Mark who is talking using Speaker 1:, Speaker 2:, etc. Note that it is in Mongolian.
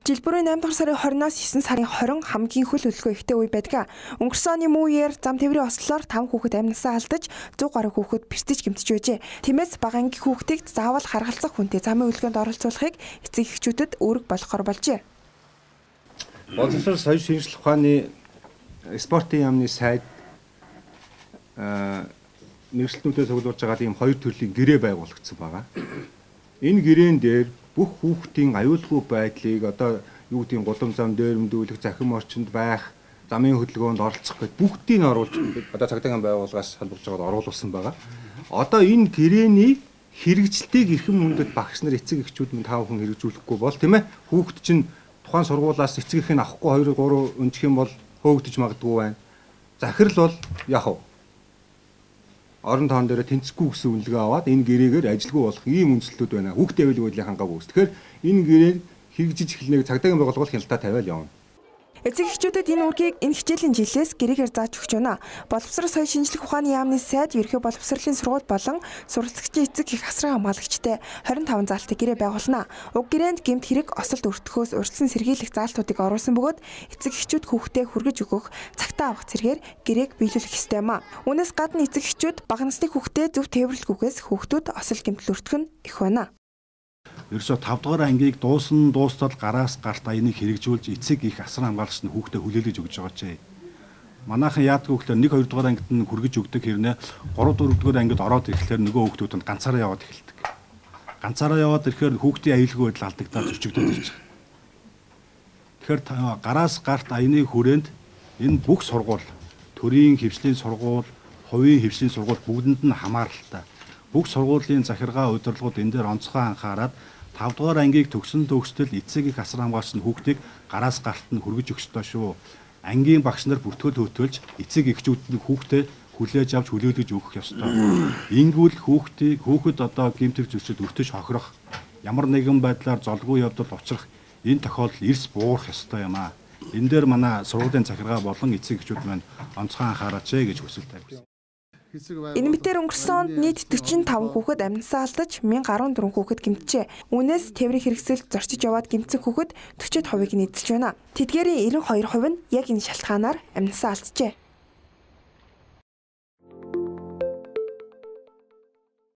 Speaker 1: Жилбөрийн 8 дахь сарын 20-наас 9 сарын 20 хамгийн хөл хөдөлгөөн ихтэй үе байдаг. Өнгөрсөн оны муу үеэр зам тээврийн ослоор 5 хүүхэд амьнасаа алдаж 100 гаруй хүүхэд бэртэж гэмтэж байжээ. Тиймээс бага ангийн хүүхдийг заавал харгалзах хүнтэй замын хөдөлгөөнд оролцуулахыг эцэг эхчүүдэд үүрэг болгохоор болжээ.
Speaker 2: Боловсрол соёл шинжилгээ ухааны спортын яамны сайд мэргэжилтнүүдэд цуглуулж байгаа ийм хоёр төрлийн гэрээ байгуулагдсан байгаа. Энэ гэрээн дээр бүх хүүхдийн аюулгүй байдлыг одоо юу гэдгийг гудам зам дээрэмдүүлэх, захин орчинд байх, замын хөдөлгөөнд оролцох гэж бүгдийг нь оруулж одоо цагдаагийн байгууллагаас салбарж байгаад оруулсан байгаа. Одоо энэ гэрээний хэрэгжилтийг эрхэм мөндөд багш нар эцэг эхчүүд минь 5 хүн хэрэгжүүлэхгүй бол тийм ээ хүүхд чинь тухайн сургуулиас эцэг эхийн авахгүй 2 3 өнчих юм бол хөөгдөж магадгүй байна. Захирал бол яг уу орон тоон дээр тэнцэхгүй гэсэн үнэлгээ аваад энэ гэрээгээр ажилгүй болох ийм үндслүүд байна. Хүүхдийн аюулгүй байдлыг хангаагүй. Тэгэхээр энэ гэрээг хэрэгжиж эхлэнэ цагдаагийн байгууллага хяналтаа тавиал явна.
Speaker 1: Эцэг эхчүүдэд энэ үргийг энэ хичээлийн жилээс гэрээгээр зааж өгч байна. Боловсрол соёл шинжилгээ ухааны яамны сайд ерхий боловсролын сургууль болон суралцагчийн эцэг эх асран хамгаалагчтай 25 заалтыг гэрээ байгуулна. Уг гэрээнд гэмт хэрэг осолд өртгөхөөс урьдчилан сэргийлэх заалтуудыг оруулсан бөгөөд эцэг эхчүүд хүүхдээ хүргэж өгөх, цагтаа авах зэргээр гэрээг биелүүлэх ёстой юм а. Үүнээс гадна эцэг эхчүүд бага насны хүүхдээ зөв тээвэрлэлгүйгээс хүүхдүүд осол гэмтэл өртгөх нь их байна.
Speaker 3: Ерөөсө 5 дугаар ангийг дуустал гараас гарт аяныг хэрэгжүүлж эцэг их асран хамгаалагч нь хүүхдэд хүлээлгэж өгж байгаа ч. Манайхан яадгүй гэхээр 1 2 дугаар ангид нь хүргэж өгдөг хэрнээ 3 4 дугаар ангид ороод ирэхлээр нөгөө хүүхдүүд нь ганцаараа яваад эхэлдэг. Ганцаараа яваад ирэхээр хүүхдийн аюулгүй байдал алдагдаад зөрчигдөж ирж байгаа. Тэгэхээр гараас гарт аяны хүрээнд энэ бүх сургууль, төрийн хвшлийн сургууль, хувийн хвшлийн сургууль бүгдэнд нь хамааралтай. Бүх сургуулийн захиргаа удирдлагууд энэ дээр онцгой анхаарад 5 дугаар ангийг төгсөл эцэг их асран хамгаалагч нь хүүхдийг гараас гарт нь хүргэж өгч тоо шүү. Ангийн багш нар бүртгөл хөтөлж эцэг эхчүүдэд хүүхдээ хүлээж авч хүлээлгэж өгөх ёстой. Ингүүл хүүхэд одоо гэмтэх зөрчил өртөж хохирох ямар нэгэн байдлаар золгүй явдал учрах энэ тохиолдол эрс буурах ёстой юм аа. Энэ дээр манай сургуулийн захиргаа болон эцэг эхчүүд маань онцгой анхаараач гэж хүсэлт тавьсан.
Speaker 1: Энэ мэтээр өнгөрсөн онд нийт 45 хүүхэд амьнасаа алдаж 1014 хүүхэд гэмтжээ. Үүнээс тээврийн хэрэгсэл зорчиж яваад гэмтсэн хүүхэд 40% нь эзэлж байна. Тэдгээрийн 92% нь яг энэ шалтгаанаар амьнасаа алджээ.